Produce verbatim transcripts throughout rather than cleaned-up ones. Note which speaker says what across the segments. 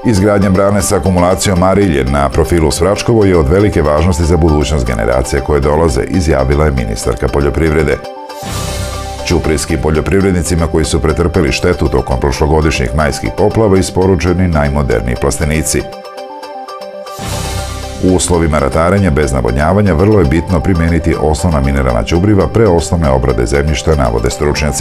Speaker 1: Izgradnja brane sa akumulacijom Arilje na profilu Svračkovo je od velike važnosti za budućnost generacija koje dolaze, izjavila je ministarka poljoprivrede. Ćuprijskim poljoprivrednicima koji su pretrpeli štetu tokom prošlogodišnjih majskih poplava isporučeni najmoderniji plastenici. U uslovima ratarenja bez navodnjavanja vrlo je bitno primeniti osnovna mineralna đubriva pre osnovne obrade zemljišta, navode stručnjaci.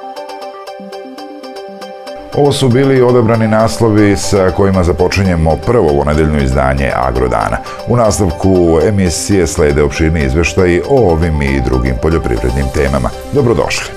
Speaker 1: Ovo su bili odabrani naslovi sa kojima započinjemo prvo ovonedeljno izdanje Agrodana. U nastavku emisije slede opširni izveštaji o ovim i drugim poljoprivrednim temama. Dobrodošli!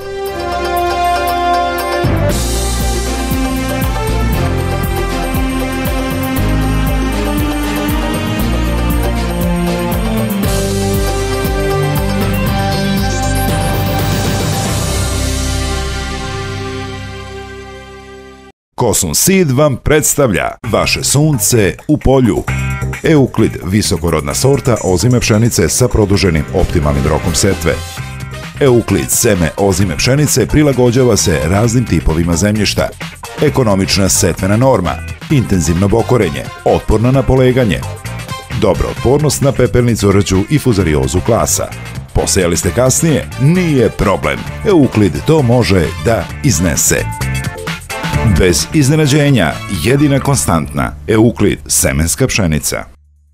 Speaker 1: Kosun Seed vam predstavlja vaše sunce u polju. Euklid, visokorodna sorta ozime pšenice sa produženim optimalnim rokom setve. Euklid seme ozime pšenice prilagođava se raznim tipovima zemljišta. Ekonomična setvena norma, intenzivno bokorenje, otporna na poleganje. Dobra otpornost na pepelnicu, rđu i fuzariozu klasa. Posejali ste kasnije? Nije problem. Euklid to može da iznese. Bez iznenađenja, jedina konstantna, Euklid, semenska pšenica.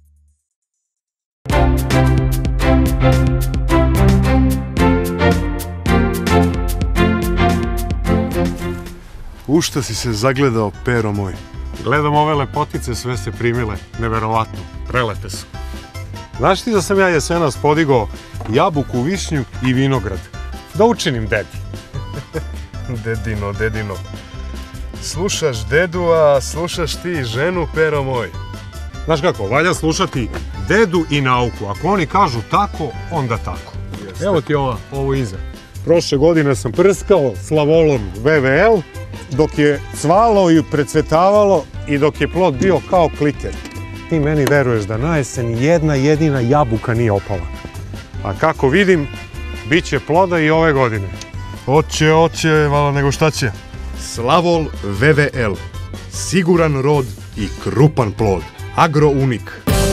Speaker 2: U šta si se zagledao, Pero moj?
Speaker 3: Gledam ove lepotice, sve se primile. Neverovatno, prelepe su. Znaš ti da sam ja jesenas podigao jabuku, višnju i vinograd? Da učinim dedi. Dedino, dedino. Slušaš dedu, a slušaš ti ženu, Pero moj. Znaš kako, valja slušati dedu i nauku. Ako oni kažu tako, onda tako. Jeste. Evo ti ova, ovo iza. Prošle godine sam prskao slavolom V V L, dok je cvalo i precvetavalo i dok je plod bio kao kliker. Ti meni veruješ da na jesen jedna jedina jabuka nije opala. A kako vidim, bit će ploda i ove godine.
Speaker 2: Oće, oće, malo nego šta će. Slavol V V L. Siguran rod i krupan plod. Agrounik.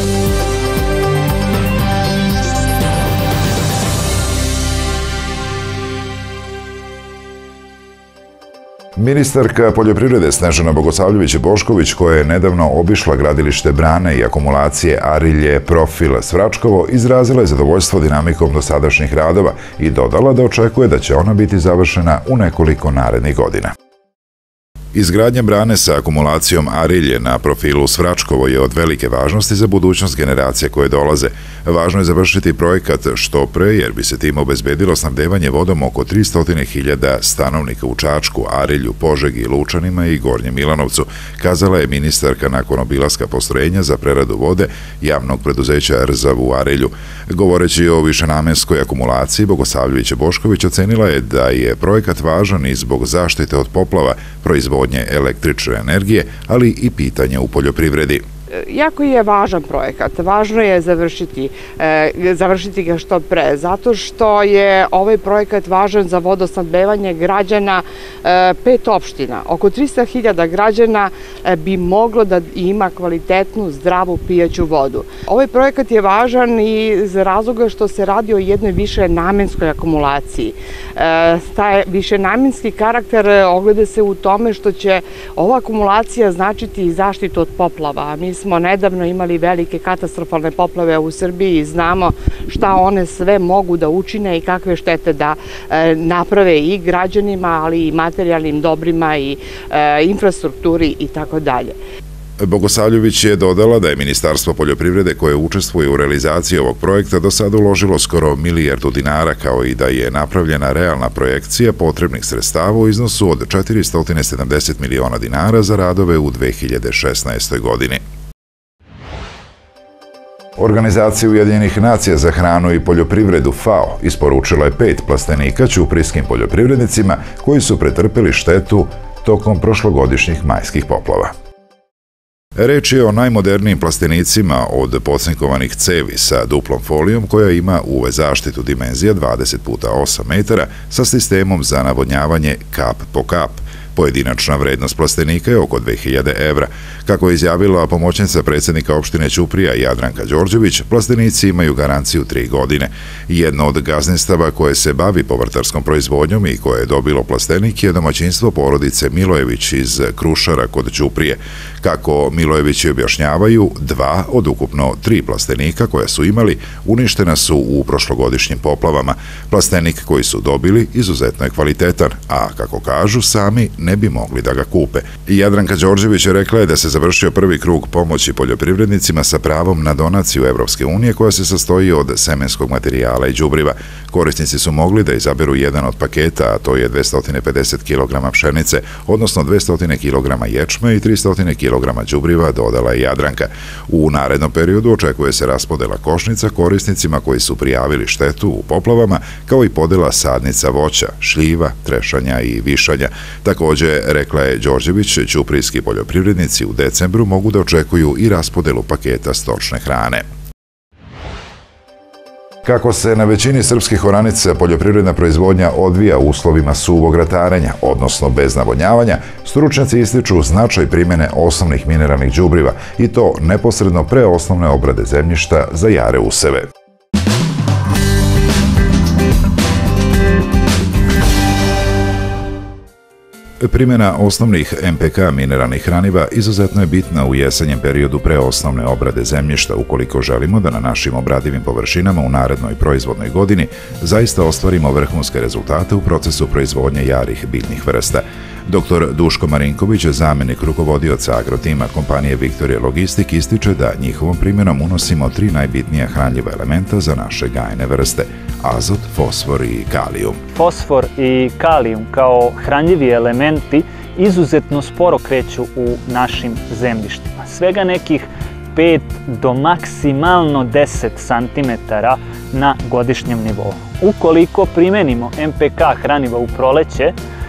Speaker 1: Ministarka poljoprivrede Snežana Bogosavljević-Bošković, koja je nedavno obišla gradilište brane i akumulacije Arilje profil Svračkovo, izrazila je zadovoljstvo dinamikom dosadašnjih radova i dodala da očekuje da će ona biti završena u nekoliko narednih godina. Izgradnja brane sa akumulacijom Arilje na profilu Svračkovo je od velike važnosti za budućnost generacije koje dolaze. Važno je završiti projekat što pre, jer bi se tim obezbedilo snabdevanje vodom oko tristo hiljada stanovnika u Čačku, Arilju, Požegi, Lučanima i Gornjem Milanovcu, kazala je ministarka nakon obilaska postrojenja za preradu vode javnog preduzeća R Z A V u Arilju. Govoreći o višenamenskoj akumulaciji, Bogosavljević-Bošković ocenila je da je projekat važan i zbog zaštite od poplava, proizvodnje električne energije, ali i pitanja u poljoprivredi.
Speaker 4: Jako je važan projekat, važno je završiti, e, završiti ga što pre, zato što je ovaj projekat važan za vodosnabdevanje građana e, pet opština. Oko tristo hiljada građana e, bi moglo da ima kvalitetnu, zdravu pijaću vodu. Ovaj projekat je važan i za razloga što se radi o jednoj višenamenskoj akumulaciji. E, taj višenamenski karakter ogleda se u tome što će ova akumulacija značiti i zaštitu od poplava. Mi smo nedavno imali velike katastrofalne poplave u Srbiji i znamo šta one sve mogu da učine i kakve štete da e, naprave i građanima, ali i materijalnim dobrima i e, infrastrukturi i tako dalje.
Speaker 1: Bogosavljević je dodala da je Ministarstvo poljoprivrede koje učestvuje u realizaciji ovog projekta do sada uložilo skoro milijardu dinara, kao i da je napravljena realna projekcija potrebnih sredstava u iznosu od četiristo sedamdeset miliona dinara za radove u dve hiljade šesnaestoj. godini. Organizacija Ujedinjenih nacija za hranu i poljoprivredu F A O isporučila je pet plastenika ćuprijskim poljoprivrednicima koji su pretrpeli štetu tokom prošlogodišnjih majskih poplava. Reč je o najmodernijim plastenicima od pocinkovanih cevi sa duplom folijom koja ima U V zaštitu dimenzija dvadeset puta osam metara sa sistemom za navodnjavanje kap po kap. Pojedinačna vrednost plastenika je oko dve hiljade evra. Kako je izjavila pomoćnica predsjednika opštine Ćuprija Jadranka Đorđević, plastenici imaju garanciju tri godine. Jedno od gazdinstava koje se bavi povrtarskom proizvodnjom i koje je dobilo plastenik je domaćinstvo porodice Milojević iz Krušara kod Ćuprije. Kako Milojevići objašnjavaju, dva od ukupno tri plastenika koja su imali uništena su u prošlogodišnjim poplavama. Plastenik koji su dobili izuzetno je kvalitetan, a kako kažu, sami ne bi mogli da ga kupe. Jadranka Đorđević je rekla je da se završio prvi krug pomoći poljoprivrednicima sa pravom na donaciju Evropske unije koja se sastoji od semenskog materijala i đubriva. Korisnici su mogli da izaberu jedan od paketa, a to je dvesta pedeset kilograma pšenice, odnosno dvesta kilograma ječme i trista kilograma đubriva, dodala je Jadranka. U narednom periodu očekuje se raspodela košnica korisnicima koji su prijavili štetu u poplavama, kao i podela sadnica voća, šljiva, trešanja i višanja. Također, rekla je Đorđević, ćuprijski poljoprivrednici u decembru mogu da očekuju i raspodelu paketa stočne hrane. Kako se na većini srpskih oranica poljoprivredna proizvodnja odvija u uslovima suvog ratarenja, odnosno bez navodnjavanja, stručnjaci ističu značaj primjene osnovnih mineralnih đubriva i to neposredno pre osnovne obrade zemljišta za jare useve. Primjena osnovnih em pe ka mineralnih hraniva izuzetno je bitna u jesenjem periodu pre osnovne obrade zemljišta ukoliko želimo da na našim obradivim površinama u narednoj proizvodnoj godini zaista ostvarimo vrhunske rezultate u procesu proizvodnje jarih biljnih vrsta. Doktor Duško Marinković, zamenik rukovodioca agrotima kompanije Viktorija Logistik, ističe da njihovom primjenom unosimo tri najbitnija hranljiva elementa za naše gajne vrste: azot, fosfor i kalijum.
Speaker 5: Fosfor i kalijum kao hranljivi elementi izuzetno sporo kreću u našim zemljištima. Svega nekih pet do maksimalno deset santimetara na godišnjem nivou. Ukoliko primenimo em pe ka hraniva u proleće,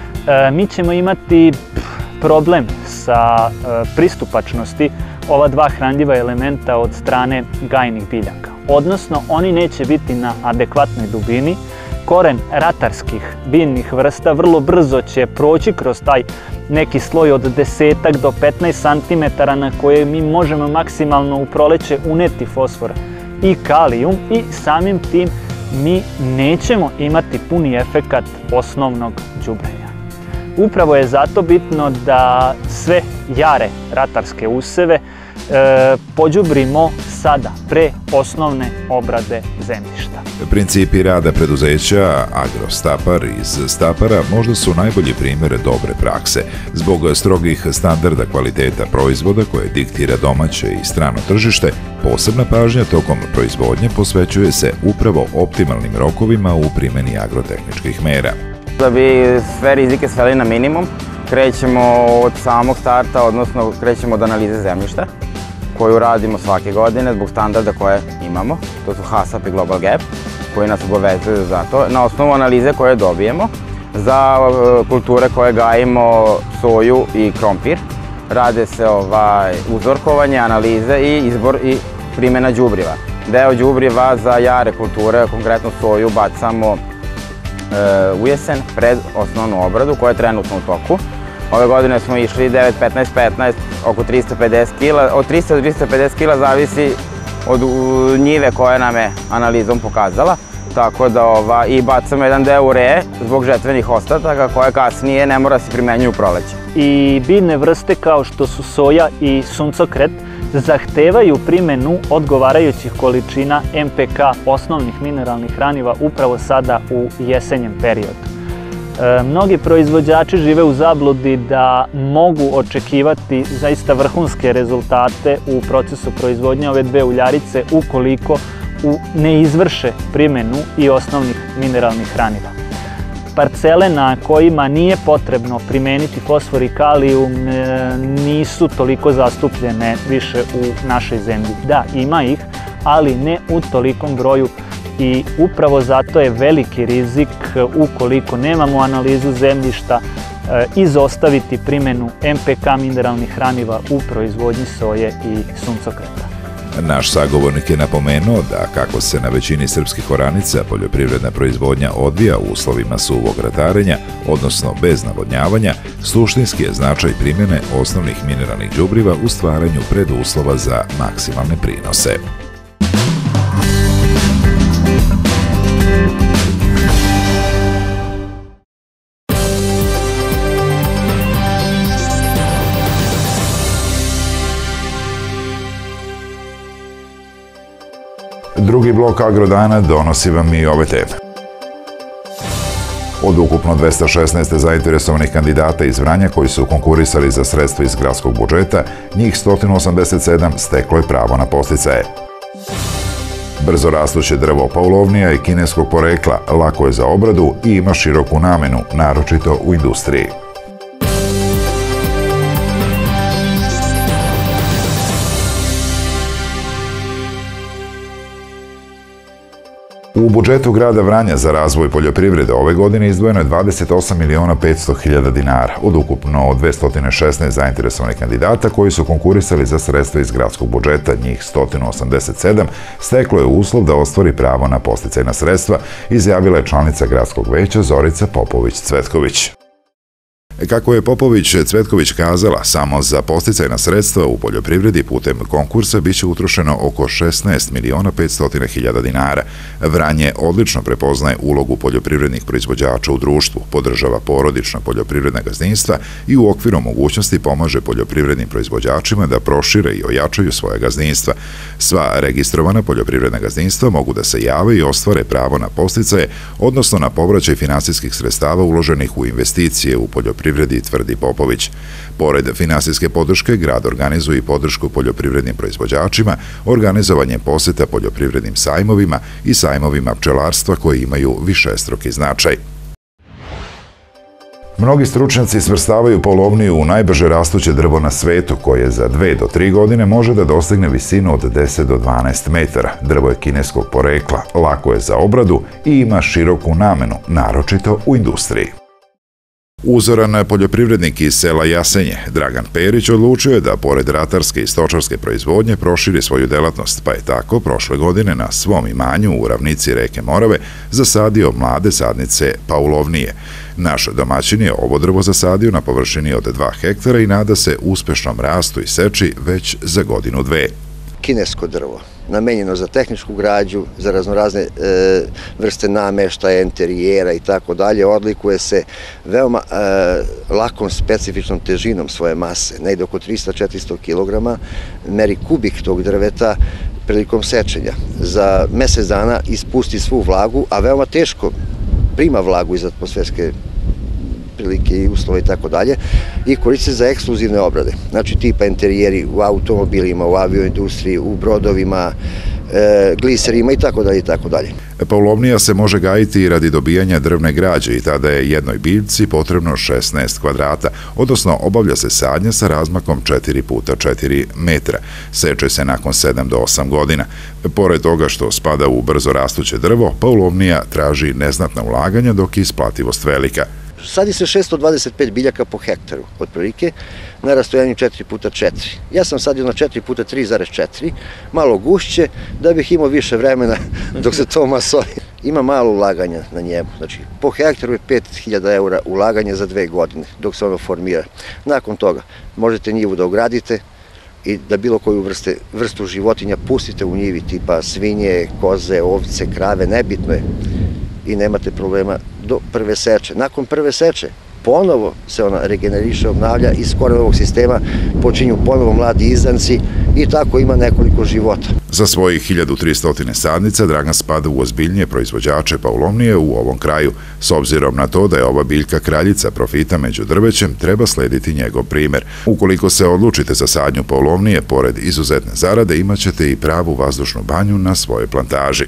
Speaker 5: mi ćemo imati problem sa pristupačnosti ova dva hranljiva elementa od strane gajnih biljaka. Odnosno, oni neće biti na adekvatnoj dubini. Koren ratarskih biljnih vrsta vrlo brzo će proći kroz taj neki sloj od desetak do petnaest santimetara na koje mi možemo maksimalno u proleće uneti fosfor i kalijum i samim tim mi nećemo imati puni efekat osnovnog đubrenja. Upravo je zato bitno da sve jare ratarske useve e, pođubrimo sada, pre osnovne obrade zemljišta.
Speaker 1: Principi rada preduzeća Agrostapar iz Stapara možda su najbolji primjer dobre prakse. Zbog strogih standarda kvaliteta proizvoda koje diktira domaće i strano tržište, posebna pažnja tokom proizvodnje posvećuje se upravo optimalnim rokovima u primjeni agrotehničkih mera.
Speaker 6: Da bi sve rizike sveli na minimum, krećemo od samog starta, odnosno krećemo od analize zemljišta, koju radimo svake godine zbog standarda koje imamo. To su HASAP i Global Gap, koji nas obavezuju za to. Na osnovu analize koje dobijemo, za kulture koje gajimo, soju i krompir, rade se ovaj, uzorkovanje, analize i izbor i primjena đubriva. Deo đubriva za jare kulture, konkretno soju, bacamo u jesen pred osnovnu obradu koja je trenutno u toku. Ove godine smo išli devet, petnaest, petnaest, oko trista pedeset kila. Od trista do trista pedeset kila zavisi od njive koja nam je analizom pokazala. Tako da ova, i bacamo jedan deo ureje zbog žetvenih ostataka koje kasnije ne mora se primenjuju u proleće.
Speaker 5: I biljne vrste kao što su soja i suncokret zahtevaju primjenu odgovarajućih količina em pe ka osnovnih mineralnih hraniva upravo sada u jesenjem periodu. E, mnogi proizvođači žive u zabludi da mogu očekivati zaista vrhunske rezultate u procesu proizvodnje ove dve uljarice ukoliko u, ne izvrše primjenu i osnovnih mineralnih hraniva. Parcele na kojima nije potrebno primeniti fosfor i kalijum nisu toliko zastupljene više u našoj zemlji. Da, ima ih, ali ne u tolikom broju i upravo zato je veliki rizik ukoliko nemamo analizu zemljišta izostaviti primjenu em pe ka mineralnih hraniva u proizvodnji soje i suncokreta.
Speaker 1: Naš sagovornik je napomenuo da kako se na većini srpskih oranica poljoprivredna proizvodnja odvija u uslovima suvog ratarenja, odnosno bez navodnjavanja, suštinski je značaj primjene osnovnih mineralnih đubriva u stvaranju preduslova za maksimalne prinose. Drugi blok Agrodana donosi vam i ove teme. Od ukupno dvesta šesnaest zainteresovanih kandidata iz Vranja koji su konkurisali za sredstva iz gradskog budžeta, njih sto osamdeset sedam steklo je pravo na podsticaje. Brzo rastuće drvo paulovnija je kineskog porekla, lako je za obradu i ima široku namenu, naročito u industriji. U budžetu grada Vranja za razvoj poljoprivrede ove godine izdvojeno je dvadeset osam miliona petsto hiljada dinara od ukupno dvesta šesnaest zainteresovanih kandidata koji su konkurisali za sredstva iz gradskog budžeta, njih sto osamdeset sedam, steklo je uslov da ostvari pravo na podsticajna sredstva, izjavila je članica gradskog veća Zorica Popović-Cvetković. Kako je Popović-Cvetković kazala, samo za podsticajna sredstva u poljoprivredi putem konkursa biće utrošeno oko šesnaest miliona petsto hiljada dinara. Vranje odlično prepoznaje ulogu poljoprivrednih proizvođača u društvu, podržava porodična poljoprivredna gazdinstva i u okviru mogućnosti pomaže poljoprivrednim proizvođačima da prošire i ojačaju svoje gazdinstva. Sva registrovana poljoprivredna gazdinstva mogu da se jave i ostvare pravo na podsticaje, odnosno na povraćaj finansijskih sredstava uloženih u investicije u poljoprivredi, tvrdi Popović. Pored finansijske podrške, grad organizuje i podršku poljoprivrednim proizvođačima, organizovanje poseta poljoprivrednim sajmovima i sajmovima pčelarstva koji imaju višestruki značaj. Mnogi stručnjaci svrstavaju paulovniju u najbrže rastuće drvo na svetu, koje za dve do tri godine može da dostigne visinu od deset do dvanaest metara. Drvo je kineskog porekla, lako je za obradu i ima široku namenu, naročito u industriji. Uzoran poljoprivrednik iz sela Jasenje, Dragan Perić, odlučio je da pored ratarske i stočarske proizvodnje proširi svoju delatnost, pa je tako prošle godine na svom imanju u ravnici reke Morave zasadio mlade sadnice paulovnije. Naš domaćin je ovo drvo zasadio na površini od dva hektara i nada se uspešnom rastu i seči već za godinu dve.
Speaker 7: Kinesko drvo, namenjeno za tehničku građu, za raznorazne e, vrste nameštaja, interijera i tako dalje, odlikuje se veoma e, lakom, specifičnom težinom svoje mase, negde oko trista do četiristo kilograma, meri kubik tog drveta prilikom sečenja. Za mesec dana ispusti svu vlagu, a veoma teško prima vlagu iz atmosferske prilike i uslova i tako dalje, i koristi se za ekskluzivne obrade. Znači tipa interijeri u automobilima, u avioindustriji, u brodovima, e, gliserima i tako dalje i tako dalje.
Speaker 1: Paulovnija se može gajiti i radi dobijanja drvne građe i tada je jednoj biljci potrebno šesnaest kvadrata, odnosno obavlja se sadnja sa razmakom četiri puta četiri metra. Seče se nakon sedam do osam godina. Pored toga što spada u brzo rastuće drvo, paulovnija traži neznatna ulaganja dok je isplativost velika.
Speaker 7: Sadi se šesto dvadeset pet biljaka po hektaru, otprilike, na rastojanju četiri puta četiri. Ja sam sadio na četiri puta tri zarez četiri, malo gušće, da bih imao više vremena dok se to masoli. Ima malo ulaganja na njemu, znači po hektaru je pet hiljada eura ulaganje za dve godine, dok se ono formira. Nakon toga možete njivu da ogradite i da bilo koju vrste, vrstu životinja pustite u njivi, tipa svinje, koze, ovce, krave, nebitno je. I nemate problema do prve seče. Nakon prve seče ponovo se ona regeneriše, obnavlja i iz korenovog sistema počinju ponovo mladi izdanci i tako ima nekoliko života.
Speaker 1: Za svojih hiljadu tristo sadnica Dragan spada u ozbiljnije proizvođače paulovnije u ovom kraju. S obzirom na to da je ova biljka kraljica profita među drvećem, treba slediti njegov primer. Ukoliko se odlučite za sadnju paulovnije, pored izuzetne zarade imaćete i pravu vazdušnu banju na svojoj plantaži.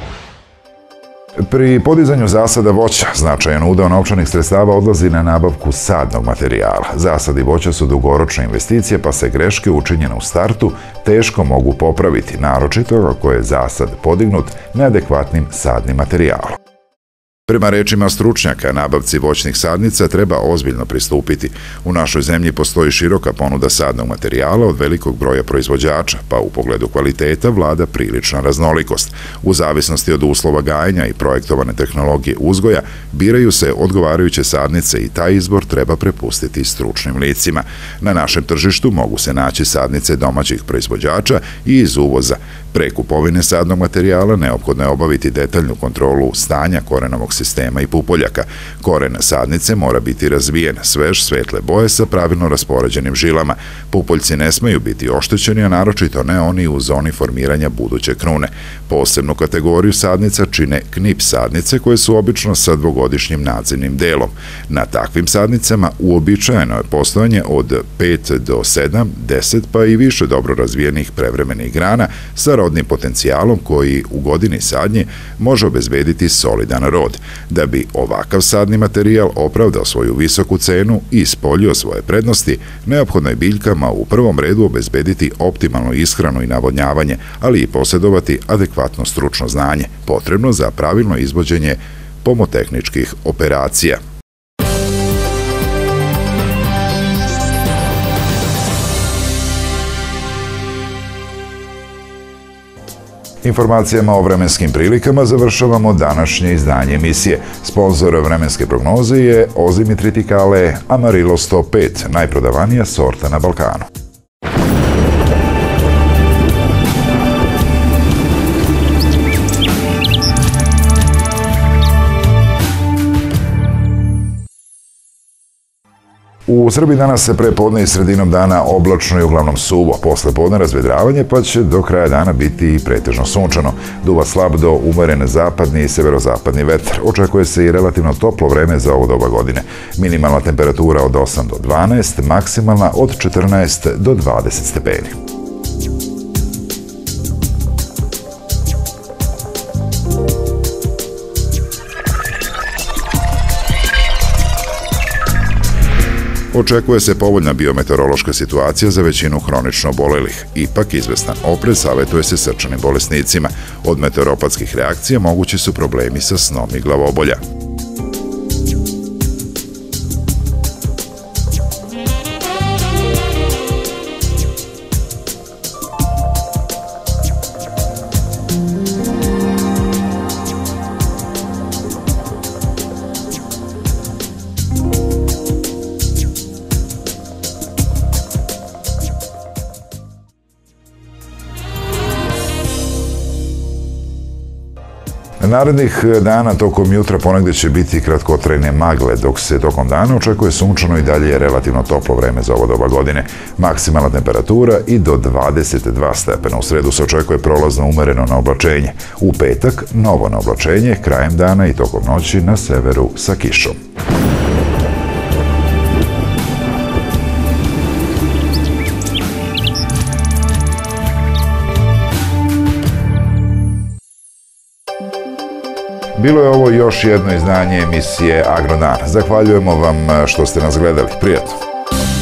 Speaker 1: Pri podizanju zasada voća značajan udeo novčanih sredstava odlazi na nabavku sadnog materijala. Zasadi voća su dugoročne investicije, pa se greške učinjene u startu teško mogu popraviti, naročito ako je zasad podignut neadekvatnim sadnim materijalom. Prema rečima stručnjaka, nabavci voćnih sadnica treba ozbiljno pristupiti. U našoj zemlji postoji široka ponuda sadnog materijala od velikog broja proizvođača, pa u pogledu kvaliteta vlada prilična raznolikost. U zavisnosti od uslova gajenja i projektovane tehnologije uzgoja, biraju se odgovarajuće sadnice i taj izbor treba prepustiti stručnim licima. Na našem tržištu mogu se naći sadnice domaćih proizvođača i iz uvoza. Pre kupovine sadnog materijala neophodno je obaviti detaljnu kontrolu stanja korenovog sistema i pupoljaka. Koren sadnice mora biti razvijen, svež, svetle boje sa pravilno raspoređenim žilama. Pupoljci ne smeju biti oštećeni, a naročito ne oni u zoni formiranja buduće krune. Posebnu kategoriju sadnica čine knip sadnice koje su obično sa dvogodišnjim nadzemnim delom. Na takvim sadnicama uobičajeno je postojanje od pet do sedam, deset pa i više dobro razvijenih prevremenih grana sa rodnim potencijalom koji u godini sadnje može obezbediti solidan rod. Da bi ovakav sadni materijal opravdao svoju visoku cenu i ispoljio svoje prednosti, neophodno je biljkama u prvom redu obezbediti optimalnu ishranu i navodnjavanje, ali i posjedovati adekvatno stručno znanje, potrebno za pravilno izvođenje pomotehničkih operacija. Informacijama o vremenskim prilikama završavamo današnje izdanje emisije. Sponzor vremenske prognoze je Ozimi Triticale Amarillo sto pet, najprodavanija sorta na Balkanu. U Srbiji danas se pre podne i sredinom dana oblačno i uglavnom suvo. Posle podne razvedravanje, pa će do kraja dana biti i pretežno sunčano. Duva slab do umeren zapadni i severozapadni vetar. Očekuje se i relativno toplo vreme za ovo doba godine. Minimalna temperatura od osam do dvanaest, maksimalna od četrnaest do dvadeset stepeni. Očekuje se povoljna biometeorološka situacija za većinu hronično obolelih. Ipak, izvestan oprez savjetuje se srčanim bolesnicima. Od meteoropatskih reakcija mogući su problemi sa snom i glavobolja. Narednih dana tokom jutra ponegde će biti kratkotrajne magle, dok se tokom dana očekuje sunčano i dalje relativno toplo vreme za ovo doba godine. Maksimalna temperatura i do dvadeset dva stepena. U sredu se očekuje prolazno umereno na oblačenje. U petak novo na oblačenje, krajem dana i tokom noći na severu sa kišom. Bilo je ovo još jedno izdanje emisije Agrodan. Zahvaljujemo vam što ste nas gledali. Prijatno!